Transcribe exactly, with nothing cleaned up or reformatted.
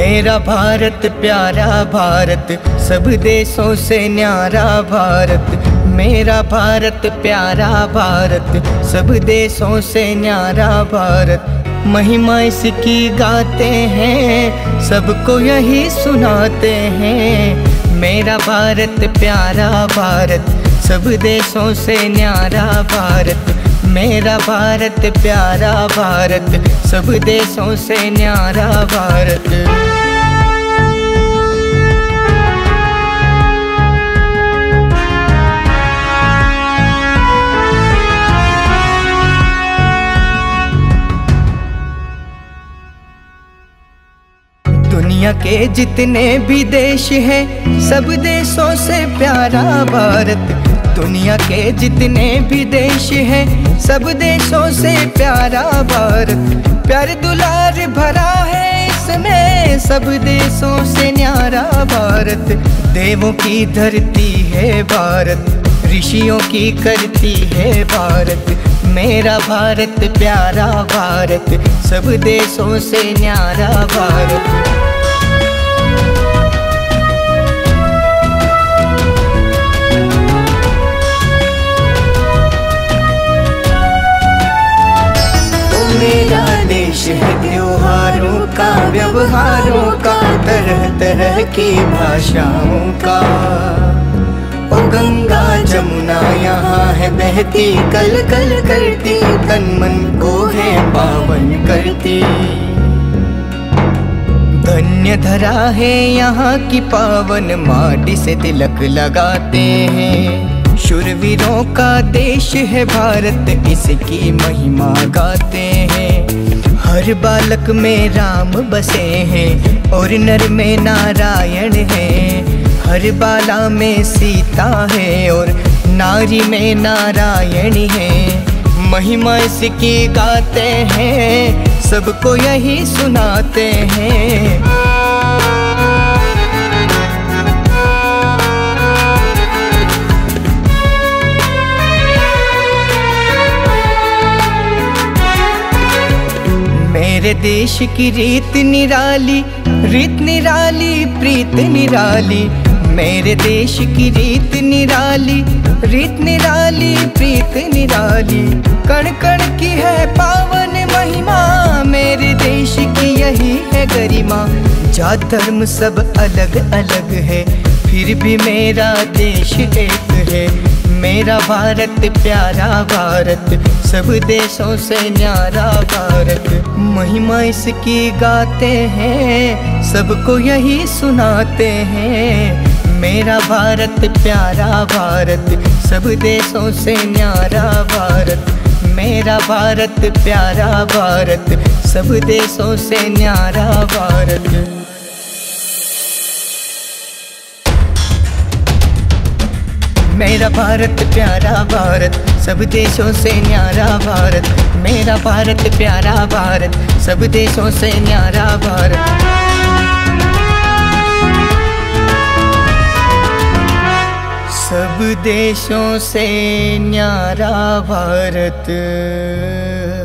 मेरा भारत प्यारा भारत, सब देशों से न्यारा भारत। मेरा भारत प्यारा भारत, सब देशों से न्यारा भारत। महिमा इसकी गाते हैं, सबको यही सुनाते हैं। मेरा भारत प्यारा भारत, सब देशों से न्यारा भारत। मेरा भारत प्यारा भारत, सब देशों से न्यारा भारत। दुनिया के जितने भी देश हैं, सब देशों से प्यारा भारत। दुनिया के जितने भी देश हैं, सब देशों से प्यारा भारत। प्यार दुलार भरा है इसमें, सब देशों से न्यारा भारत। देवों की धरती है भारत, ऋषियों की करती है भारत। मेरा भारत प्यारा भारत, सब देशों से न्यारा भारत। मेरा देश है त्योहारों का, व्यवहारों का, तरह तरह की भाषाओं का। ओ गंगा जमुना यहाँ है बहती, कल कल करती, तन मन को है पावन करती। धन्य धरा है यहाँ की पावन माटी से तिलक लगाते हैं। शूरवीरों का देश है भारत, इसकी महिमा गाते हैं। हर बालक में राम बसे हैं और नर में नारायण है। हर बाला में सीता है और नारी में नारायण है। महिमा इसकी गाते हैं, सबको यही सुनाते हैं। मेरे देश की रीत निराली, रीत निराली, प्रीत निराली। मेरे देश की रीत निराली, रीत निराली, प्रीत निराली। कण कण की है पावन महिमा, मेरे देश की यही है गरिमा। जात धर्म सब अलग अलग है, फिर भी मेरा देश एक है। मेरा भारत प्यारा भारत, सब देशों से न्यारा भारत। महिमा इसकी गाते हैं, सबको यही सुनाते हैं। मेरा भारत प्यारा भारत, सब देशों से न्यारा भारत। मेरा भारत प्यारा भारत, सब देशों से न्यारा भारत। मेरा भारत प्यारा भारत, सब देशों से न्यारा भारत। मेरा भारत प्यारा भारत, सब देशों से न्यारा भारत। सब देशों से न्यारा भारत।